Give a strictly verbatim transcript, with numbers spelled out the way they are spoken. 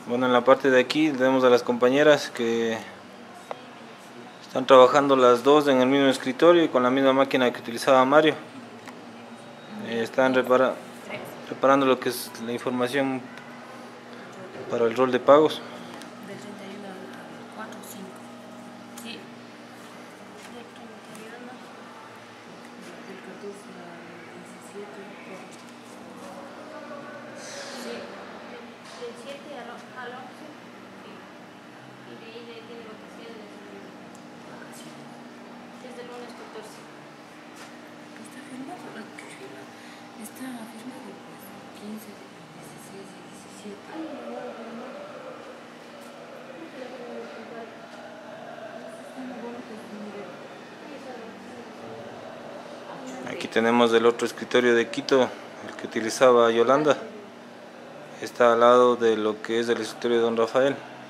Bueno, en la parte de aquí tenemos a las compañeras que están trabajando las dos en el mismo escritorio y con la misma máquina que utilizaba Mario. Eh, están repara preparando lo que es la información para el rol de pagos. Del treinta y uno al cuatro o cinco. Sí. Del treinta y uno. Del catorce al diecisiete. Sí. Del siete al once. Sí. Y de ahí de ahí tiene vacaciones. Vacaciones. Desde el lunes catorce. ¿Está firmado? ¿Qué firma? Está firmado pues quince, dieciséis y diecisiete. Ay, no, no, no. Aquí tenemos el otro escritorio de Quito, el que utilizaba Yolanda. Está al lado de lo que es el escritorio de Don Rafael.